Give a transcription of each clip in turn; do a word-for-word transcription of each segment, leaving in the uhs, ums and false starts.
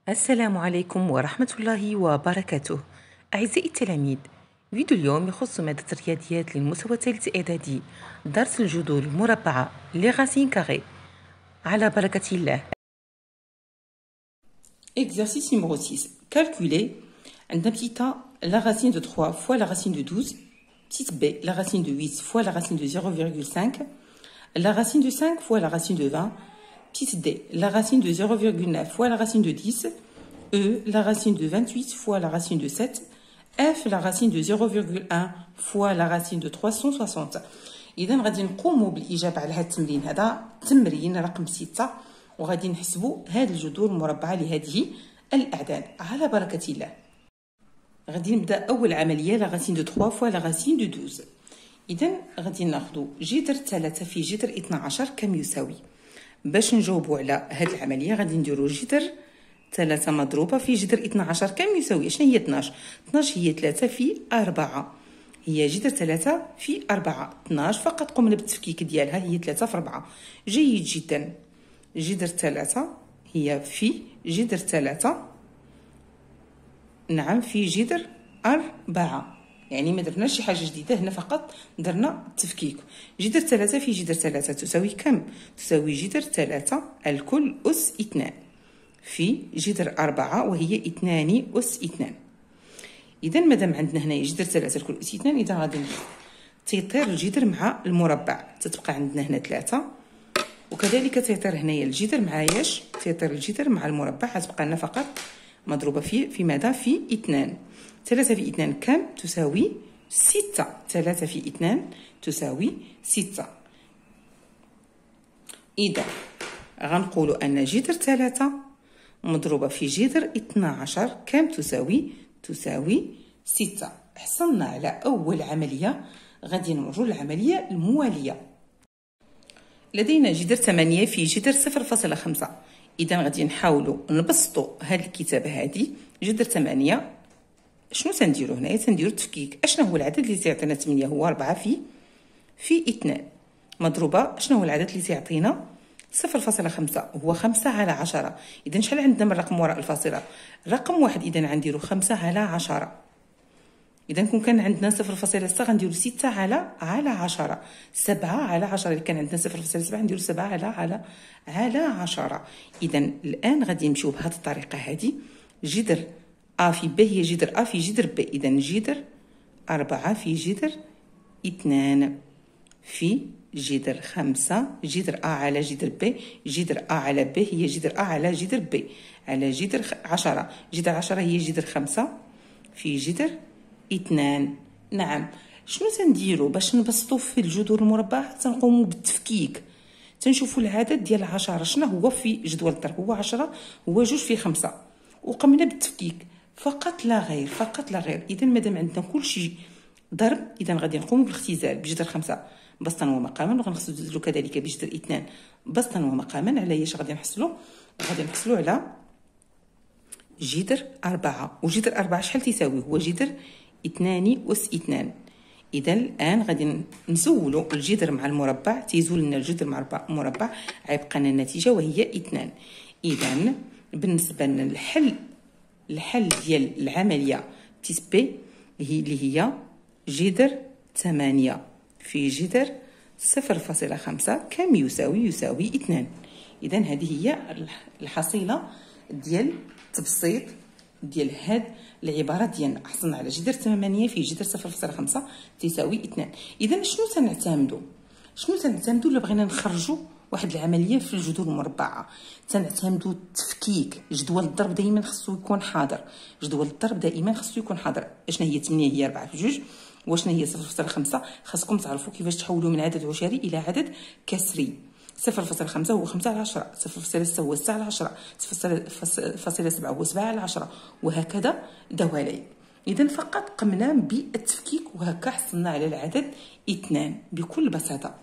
السلام عليكم ورحمة الله وبركاته. أعزائي التلاميذ، فيديو اليوم يخص مادة الرياضيات للمستوى الثالث إعدادي، درس الجذور المربعة لغاسين كاري. على بركة الله. Exercice numéro six. Calculer عندنا petit a la racine de trois fois la racine de douze, petite b la racine de huit fois la racine de zéro virgule cinq, la racine de cinq fois la racine de vingt, petite d la racine de zéro virgule neuf fois la racine de dix, e la racine de vingt-huit fois la racine de sept, f la racine de zéro virgule un fois la racine de trois cent soixante. إذا غادي نقوموا بالإجابة على هذا التمرين. هذا تمرين رقم ستة، وغادي نحسبوا هذه الجذور المربعة لهذه الأعداد على بركة الله. غادي نبدا اول عمليه لا غاسين دو ثلاثة فوا لا غاسين دو اثناشر. اذا غادي ناخذ جذر ثلاثة في جذر اثنا عشر كم يساوي. باش نجاوبوا على هذه العمليه غادي نديروا جذر ثلاثة مضروبه في جذر اثنا عشر كم يساوي. شنو هي اثناش؟ اثناش هي ثلاثة في أربعة، هي جذر ثلاثة في أربعة. اثناش فقط قمنا بالتفكيك ديالها، هي ثلاثة في أربعة. جيد جدا. جذر ثلاثة هي في جذر ثلاثة، نعم، في جذر أربعة. يعني ما درناش شي حاجة جديدة هنا، فقط درنا التفكيك. جذر ثلاثة في جذر ثلاثة تساوي كم؟ تساوي جذر ثلاثة الكل أس اثنان في جذر أربعة، وهي اثنان أس اثنان. إذا مادام عندنا هنا جذر ثلاثة الكل أس اثنان، إذا غادي تيطير الجذر مع المربع، تتبقى عندنا هنا ثلاثة، وكذلك تيطير هنايا الجذر مع ياش؟ تيطير الجذر مع المربع، غتبقى لنا فقط مضروبة في في ماذا؟ في اثنان. ثلاثة في اثنان كم؟ تساوي ستة. ثلاثة في اثنان تساوي ستة. إذا غنقولوا أن جذر ثلاثة مضروبة في جذر اثنا عشر كم تساوي؟ تساوي ستة. حصلنا على أول عملية. غادي نمروا للعملية الموالية. لدينا جذر ثمانية في جذر صفر فاصلة خمسة. إذا غادي نحاولوا نبسطوا هذه الكتابة هذه. جذر ثمانية شنو تنديروا هنايا؟ تنديروا التفكيك. اشنا هو العدد اللي تيعطينا ثمانية؟ هو أربعة في في اثنان مضروبة شنو هو العدد اللي تيعطينا؟ صفر فاصلة خمسة، هو خمسة على عشرة. إذا شحال عندنا من رقم وراء الفاصلة؟ رقم واحد. إذا غنديروا خمسة على عشرة. إذا كون كان عندنا صفر فاصلة ستة غنديروا ستة على على عشرة. سبعة على عشرة. إذا كان عندنا صفر فاصلة سبعة نديروا سبعة على على على عشرة. إذا الآن غادي نمشيو بهذه الطريقة هذه. جذر أ في ب هي جذر أ في جذر ب. إذا جذر أربعة في جذر اثنان في جذر خمسة. جذر أ على جذر ب. جذر أ على ب هي جذر أ على جذر ب على جذر عشرة. جذر عشرة هي جذر خمسة في جذر اثنان. نعم. شنو تنديروا باش نبسطوا في الجذور المربعة؟ تنقوموا بالتفكيك. تنشوفوا العدد ديال عشرة شنو هو في جدول الضرب. هو عشرة هو جوج في خمسة، وقمنا بالتفكيك فقط لا غير، فقط لا غير. اذا مادام عندنا كل شيء ضرب، اذا غادي نقوموا بالاختزال بجذر خمسة بسطا ومقاما، وغنختزلوا كذلك بجذر اثنان بسطا ومقاما. على ايش غادي نحصلوا؟ غادي نحصلوا على جذر أربعة. وجذر أربعة شحال تيساوي؟ هو جذر اثنان أس اثنان. إذا الآن غادي نزولوا الجذر مع المربع، تيزول لنا الجذر مع المربع، غيبقى لنا النتيجة وهي اثنان. إذا بالنسبة لنا الحل الحل ديال العملية تيس بي هي اللي هي جذر ثمانية في جذر صفر فاصلة خمسة كم يساوي؟ يساوي اثنان. إذا هذه هي الحصيلة ديال التبسيط ديال هاد العباره ديالنا. حصلنا على جذر ثمانية في جذر صفر فاصلة خمسة تساوي اثنان. اذا شنو تنعتمدوا؟ شنو تنعتمدوا الا بغينا نخرجوا واحد العمليه في الجذور المربعه؟ تنعتمدوا التفكيك. جدول الضرب دائما خصو يكون حاضر. جدول الضرب دائما خصو يكون حاضر. اشنا هي ثمانية هي أربعة في جوج، واشنا هي صفر فاصلة خمسة. خاصكم تعرفوا كيفاش تحولوا من عدد عشري الى عدد كسري. صفر فاصلة خمسة هو خمسة على عشرة، صفر فاصلة ستة هو ستة على عشرة، صفر فاصلة سبعة هو سبعة على عشرة، وهكذا دوالي. إذا فقط قمنا بالتفكيك، وهكا حصلنا على العدد اثنان بكل بساطة.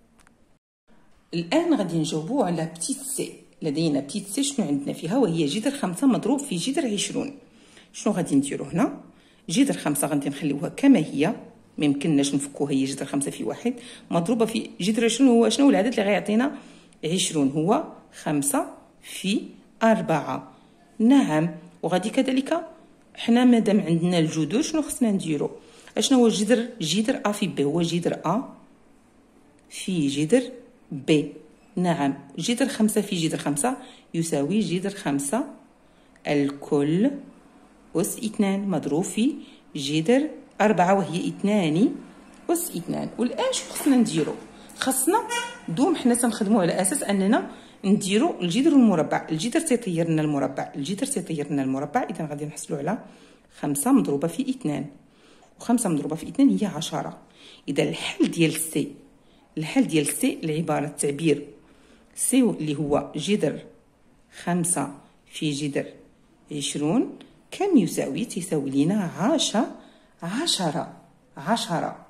الآن غادي نجاوبوا على بتيت سي. لدينا بتيت سي شنو عندنا فيها؟ وهي جذر خمسة مضروب في جذر عشرون. شنو غادي نديرو هنا؟ جذر خمسة غادي نخليوها كما هي، ما يمكنناش نفكوها، هي جذر خمسة في واحد مضروبة في جذر عشرون. هو شنو هو العدد اللي غيعطينا عشرون؟ هو خمسة في أربعة. نعم. وغادي كذلك حنا مادام عندنا الجذور شنو خصنا نديرو؟ اشنو هو الجذر؟ جذر ا في بي هو جذر ا في جذر بي. نعم. جذر خمسة في جذر خمسة يساوي جذر خمسة الكل أس اثنان مضروب في جذر أربعة وهي اثنان أس اثنان. والآن شو خصنا نديرو؟ خصنا دوم حنا تنخدمو على أساس أننا نديرو الجذر والمربع. الجذر تيطير لنا المربع، الجذر تيطير لنا المربع. إذا غادي نحصلو على خمسة مضروبة في اثنان، وخمسة مضروبة في اثنان هي عشرة. إذا الحل ديال سي، الحل ديال سي العبارة التعبير سي اللي هو جذر خمسة في جذر عشرون كم يساوي؟ تيساوي لينا عشرة عشرة عشرة.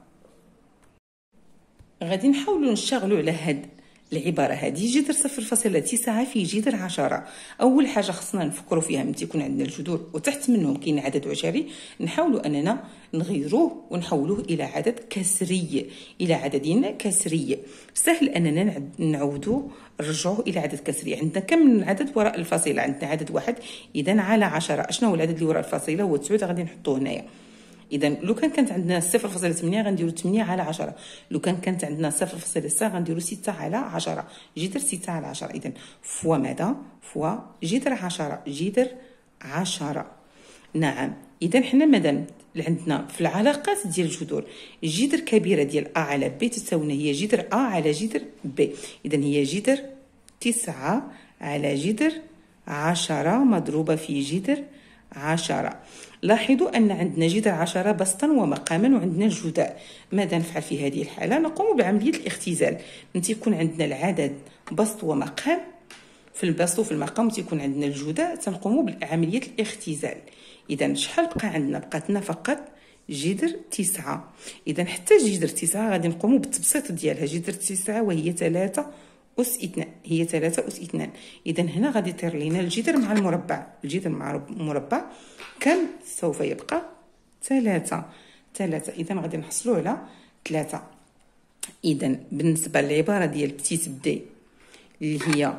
غادي نحاولوا نشتغلوا على هاد العبارة هذه جذر صفر فاصلة تسعة في جذر عشرة. أول حاجة خصنا نفكروا فيها من تيكون عندنا الجذور وتحت منهم كاين عدد عشري، نحاولوا أننا نغيروه ونحولوه إلى عدد كسري، إلى عدد كسري. سهل أننا نعودوا نرجعوه إلى عدد كسري. عندنا كم من عدد وراء الفاصلة؟ عندنا عدد واحد. إذا على عشرة أشنو هو العدد اللي وراء الفاصلة؟ هو تسعود. غادي نحطوه هنايا. إذا لو كان كانت عندنا صفر فاصلة ثمانية غنديرو ثمانية على عشرة، لو كان كانت عندنا صفر فاصلة ستة غنديرو ستة على عشرة، جذر ستة على عشرة. إذا فوا ماذا؟ فوا جذر عشرة، جذر عشرة. نعم. إذا حنا مادام عندنا في العلاقات ديال الجذور جذر كبيرة ديال أ على بي تساوي هي جذر أ على جذر بي. إذا هي جذر تسعة على جذر عشرة مضروبة في جذر عشرة. لاحظوا أن عندنا جذر عشرة بسطا ومقاما وعندنا الجداء. ماذا نفعل في هذه الحالة؟ نقوم بعملية الاختزال. من تيكون عندنا العدد بسط ومقام، في البسط وفي المقام تيكون عندنا الجداء، تنقوم بعملية الاختزال. إذا شحال بقى عندنا؟ بقات لنا فقط جذر تسعة. إذا حتى جذر تسعة غادي نقوموا بالتبسيط ديالها. جذر تسعة وهي ثلاثة أس اثنان، هي ثلاثة أس اثنان. إذا هنا غادي يطير لينا الجذر مع المربع، الجذر مع المربع كم سوف يبقى؟ ثلاثة. ثلاثة. إذا غادي نحصلوا على ثلاثة. إذا بالنسبة للعبارة ديال بتيت دي اللي هي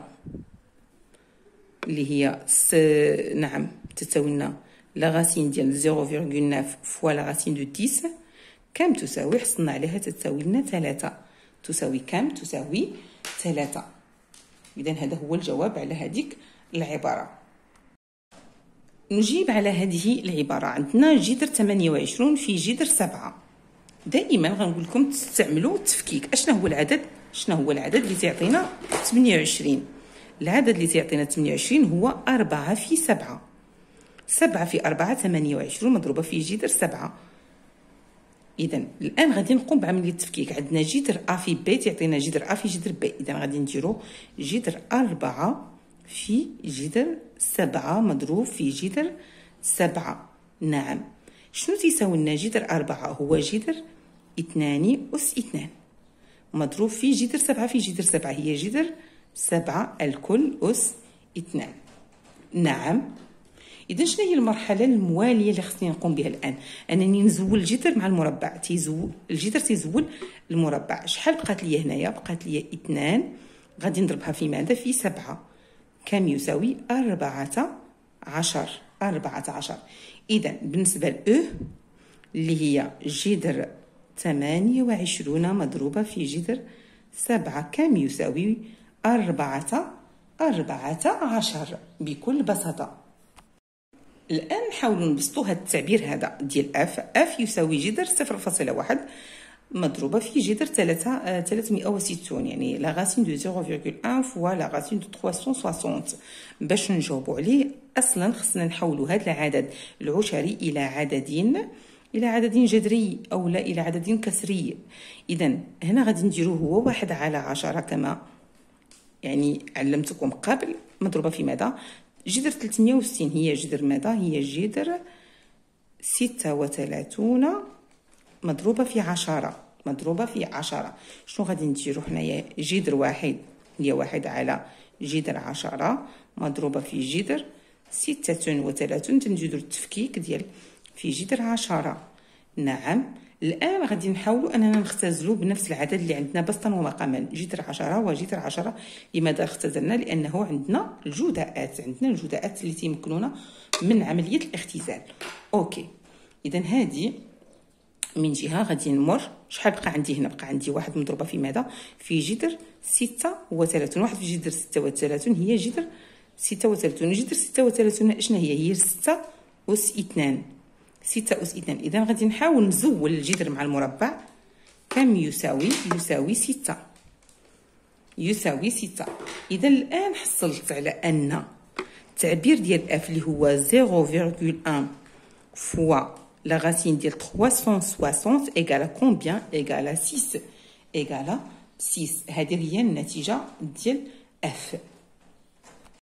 اللي هي س... نعم تساوي لنا لا غاسين ديال صفر فاصلة تسعة فوا لا غاسين دو عشرة كم تساوي؟ حصلنا عليها تساوي لنا ثلاثة. تساوي كم؟ تساوي ثلاثة. إذا هذا هو الجواب على هذيك العبارة. نجيب على هذه العبارة. عندنا جذر ثمانية وعشرين في جذر سبعة. دائما غنقول لكم تستعملوا التفكيك. اشنو هو العدد؟ شنو هو العدد اللي تعطينا ثمانية وعشرين؟ العدد اللي تعطينا ثمانية وعشرين هو أربعة في سبعة. سبعة في أربعة ثمانية وعشرين مضروبة في جذر سبعة. إذا الآن غادي نقوم بعملية التفكيك. عندنا جذر أ في بي تعطينا جذر أ في جذر بي. إذا غادي نديرو جذر أربعة في جذر سبعة مضروب في جذر سبعة. نعم. شنو تيساوي لنا جذر أربعة؟ هو جذر اثنان أس اثنان مضروب في جذر سبعة في جذر سبعة هي جذر سبعة الكل أس اثنان. نعم. إذا شنو هي المرحلة الموالية اللي خصني نقوم بها الآن؟ أنني نزول الجذر مع المربع. تيزول الجذر تيزول المربع. شحال بقات لي هنايا؟ بقات لي اثنان. غادي نضربها في ماذا؟ في سبعة. كم يساوي؟ أربعة عشر. أربعة عشر. إذا بالنسبة لأو اللي هي جذر ثمانية وعشرون مضروبة في جذر سبعة كم يساوي؟ أربعة أربعة عشر بكل بساطة. الآن نحاولوا نبسطوا هذا التعبير هذا ديال اف. اف يساوي جذر صفر فاصلة واحد مضروبة في جذر ثلاثة ثلاثمائة وستون، يعني لا غاسين دو صفر فاصلة واحد فوا لا غاسين دو ثلاثمائة وستين. باش نجاوبوا عليه اصلا خصنا نحولوا هذا العدد العشري الى عدد الى عدد جذري او لا الى عدد كسري. اذا هنا غادي نديروه هو واحد على عشرة كما يعني علمتكم قبل مضروبة في ماذا؟ جذر ثلاثمائة وستين هي جذر ماذا؟ هي جذر ستة وثلاثين مضروبة في عشرة مضروبة في عشرة. شنو غادي نديرو حنايا؟ جذر واحد هي واحد على جذر عشرة مضروبة في جذر ستة وثلاثين. تنزيدو التفكيك ديال في جذر عشرة. نعم. الان غادي نحاولوا اننا نختزلوا بنفس العدد اللي عندنا بسطا ومقاما، جذر عشرة وجذر عشرة. لماذا اختزلنا؟ لانه عندنا الجداءات، عندنا الجداءات اللي تيمكنونا من عمليه الاختزال. اوكي، اذا هذه من جهه. غادي نمر، شحال بقى عندي هنا؟ بقى عندي واحد مضروبه في ماذا؟ في جذر ستة وثلاثين. واحد في جذر ستة وثلاثين هي جذر ستة وثلاثين. جذر ستة وثلاثين شنو هي؟ هي ستة أس اثنان، ستة أس اثنان. إذا غادي نحاول نزول الجذر مع المربع. كم يساوي؟ يساوي ستة، يساوي ستة. إذا الآن حصلت على أن التعبير ديال اف اللي هو صفر فاصلة واحد فوا لا racine ديال ثلاثمائة وستين إيكالا كومبيان؟ إيكالا ستة، إيكالا ستة. هذه هي النتيجة ديال اف.